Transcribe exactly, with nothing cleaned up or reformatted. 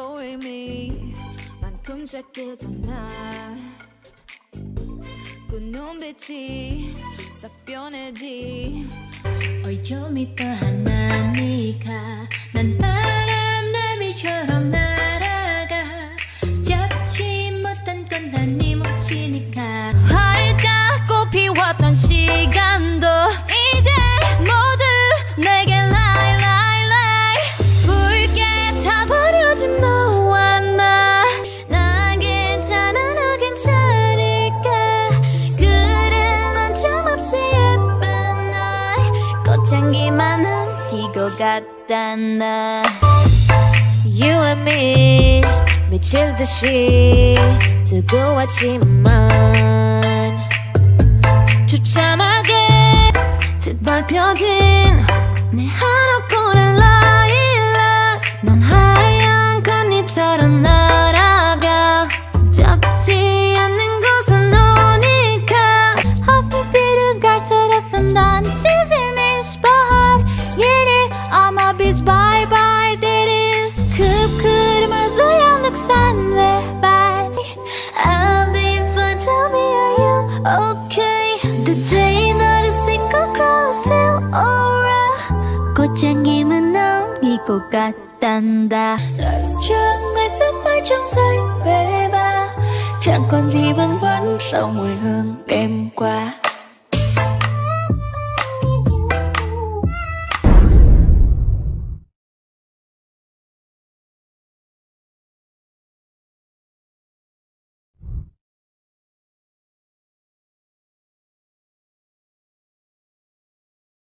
만큼 작게도 나 그 눈빛이 싹 변해지. 어이 좀 이따 하나 네가 난 바람나미처럼 날아가. 잡지 못한 건 다 네 몫이니까. 활짝 꽃피웠던 시간도 이제 모두 내게 lie lie lie. 붉게 다 버려진 너와 나. 난 괜찮아 너 괜찮을까. 그래 만점없이 예쁜 날 꽃향기만 남기고 갔다 나. You and me 미칠 듯이 두고 왔지만 주참하게 짓밟혀진 내 하나뿐인 라일락. 넌 하얀 꽃잎처럼 날아가. 잡지 않는 곳은 오니까. Hafif bir rüzgar tarafından çizilmiş bahar. Yeni ama biz bye bye deriz. Kıpkırmızı yandık sen ve ben. I'll be fine, tell me are you okay. The day 너를 single close to aura. 꽃향기만 남기고 갔단다. Chẳng ai sớm mai trong giây về ba. Chẳng còn gì vương vấn sau mùi hương đêm qua.